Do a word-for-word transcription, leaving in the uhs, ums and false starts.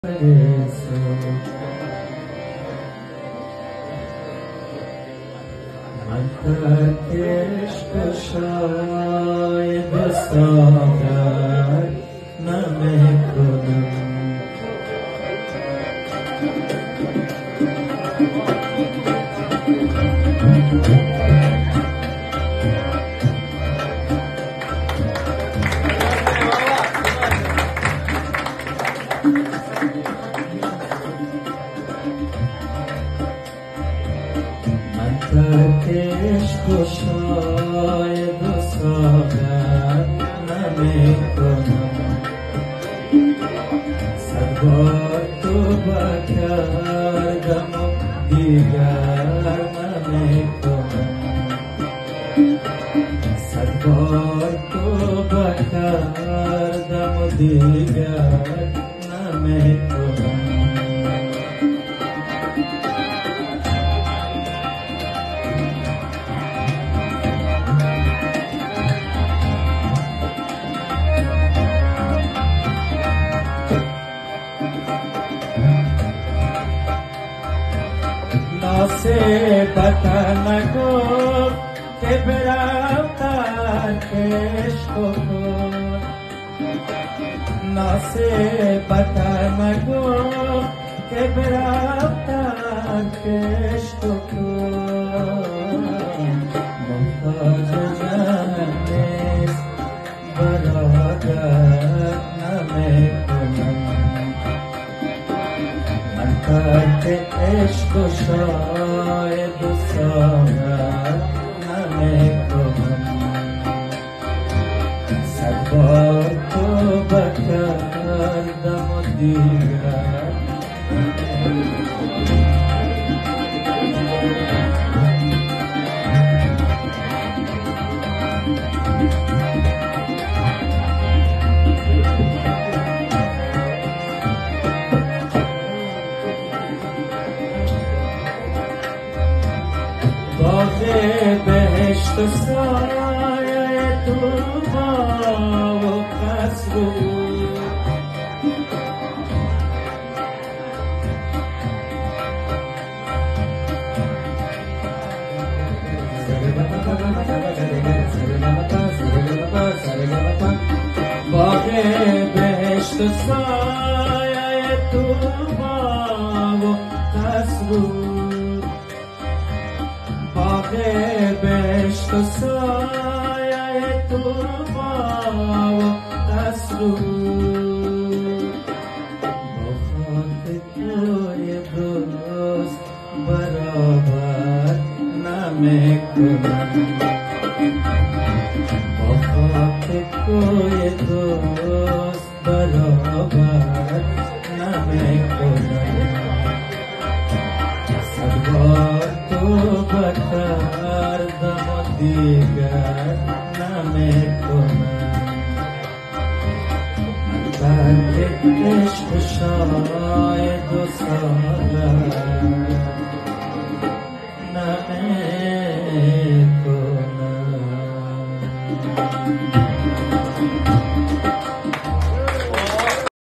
من ترکش کشای بساگر نمیکنم. من ترکش کشای بساگر نمیکنم. صد بار توبه کردم و دیگر نمیکنم. صد بار توبه کردم و دیگر نمیکنم. نصیبت نگفت که برم ترکش کن. نصیبت نگفت که برم ترکش کن. محتاج جهان نیست برادر نمیکنم. من ترک عشق و شاید و ساغر نمیکنم. صد بار توبه کردم و دیگر باغ بهشت و سایه طوبا و قصر باغ بهشت و سایه طوبا و قصر باغ بهشت و سایه طوبا و قصر با خاک کوی دوست برابر نمیکنم. با خاک کوی دوست برابر نمیکنم. صد بار توبه کردم و دیگر نمیکنم. من ترک عشق و شاید و ساغر